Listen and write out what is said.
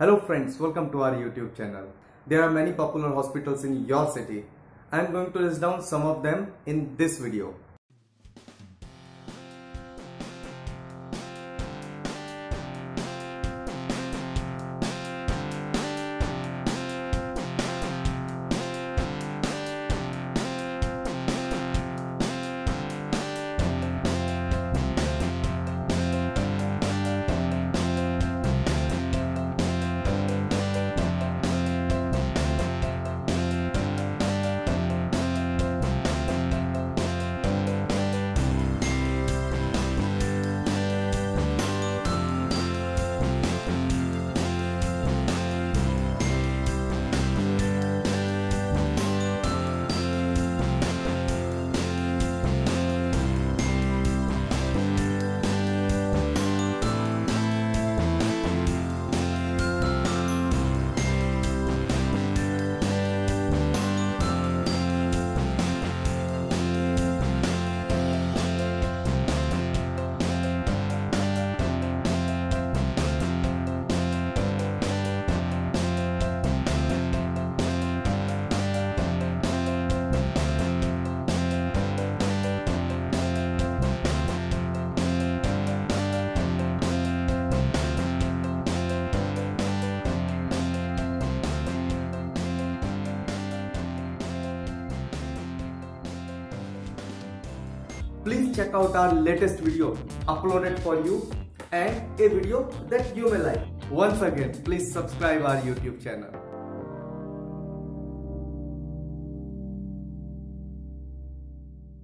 Hello friends, welcome to our YouTube channel. There are many popular hospitals in your city. I am going to list down some of them in this video. Please check out our latest video uploaded for you and a video that you may like. Once again, please subscribe our YouTube channel.